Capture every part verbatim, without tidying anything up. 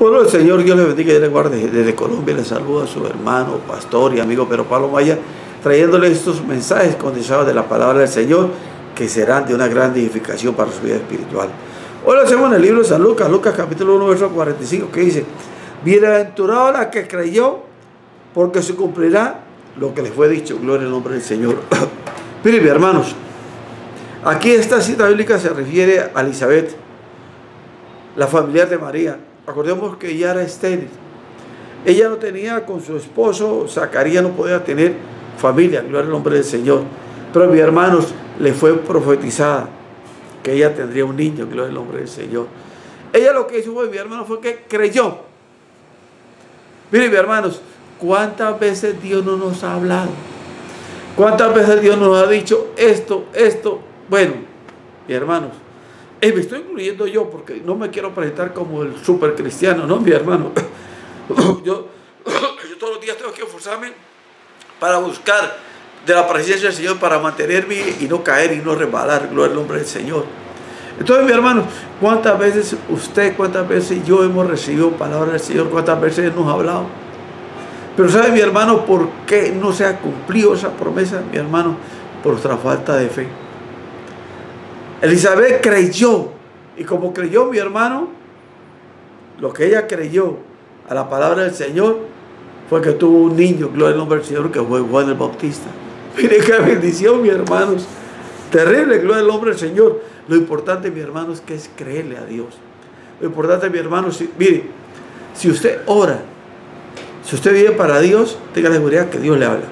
Pueblo del Señor, Dios le bendiga y le guarde. Desde Colombia le saluda a su hermano, pastor y amigo Pedro Pablo Maya, trayéndole estos mensajes condensados de la palabra del Señor, que serán de una gran edificación para su vida espiritual. Hoy lo hacemos en el libro de San Lucas, Lucas capítulo uno, verso cuarenta y cinco, que dice: bienaventurado la que creyó, porque se cumplirá lo que le fue dicho. Gloria al nombre del Señor. Miren, hermanos, aquí esta cita bíblica se refiere a Elizabeth, la familiar de María. Acordemos que ella era estéril. Ella no tenía con su esposo, Zacarías no podía tener familia, gloria al nombre del Señor. Pero, mis hermanos, le fue profetizada que ella tendría un niño, gloria al nombre del Señor. Ella lo que hizo, fue, mi hermano, fue que creyó. Miren, mis hermanos, ¿cuántas veces Dios no nos ha hablado? ¿Cuántas veces Dios nos ha dicho esto, esto? Bueno, mis hermanos, eh, me estoy incluyendo yo porque no me quiero presentar como el super cristiano, ¿no, mi hermano? yo, yo todos los días tengo que esforzarme para buscar de la presencia del Señor, para mantenerme y no caer y no resbalar, gloria al nombre del Señor. Entonces, mi hermano, ¿cuántas veces usted, cuántas veces yo hemos recibido palabras del Señor? ¿Cuántas veces nos ha hablado? Pero ¿sabe, mi hermano, por qué no se ha cumplido esa promesa, mi hermano? Por nuestra falta de fe. Elizabeth creyó, y como creyó, mi hermano, lo que ella creyó a la palabra del Señor fue que tuvo un niño, gloria al nombre del Señor, que fue Juan el Bautista. Mire qué bendición, mis hermanos. Terrible, gloria al nombre del Señor. Lo importante, mi hermano, es que es creerle a Dios. Lo importante, mi hermano, si, mire, si usted ora, si usted vive para Dios, tenga la seguridad que Dios le habla.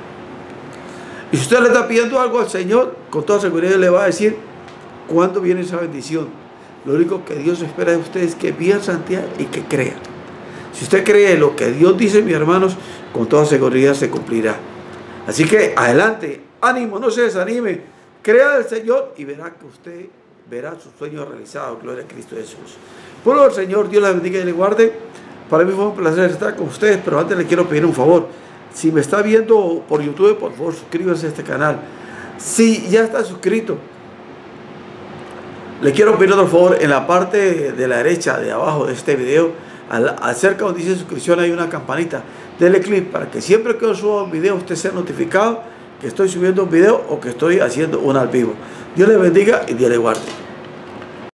Y si usted le está pidiendo algo al Señor, con toda seguridad le va a decir cuándo viene esa bendición. Lo único que Dios espera de usted es que viva santidad y que crea. Si usted cree lo que Dios dice, mis hermanos, con toda seguridad se cumplirá. Así que adelante, ánimo, no se desanime, crea del Señor y verá que usted verá sus sueños realizados. Gloria a Cristo Jesús. Pueblo del Señor, Dios la bendiga y le guarde. Para mí fue un placer estar con ustedes, pero antes le quiero pedir un favor. Si me está viendo por YouTube, por favor, suscríbase a este canal. Si ya está suscrito, le quiero pedir otro favor. En la parte de la derecha de abajo de este video, al, al cerca donde dice suscripción, hay una campanita. Dele clic para que siempre que yo suba un video usted sea notificado que estoy subiendo un video o que estoy haciendo un al vivo. Dios le bendiga y Dios le guarde.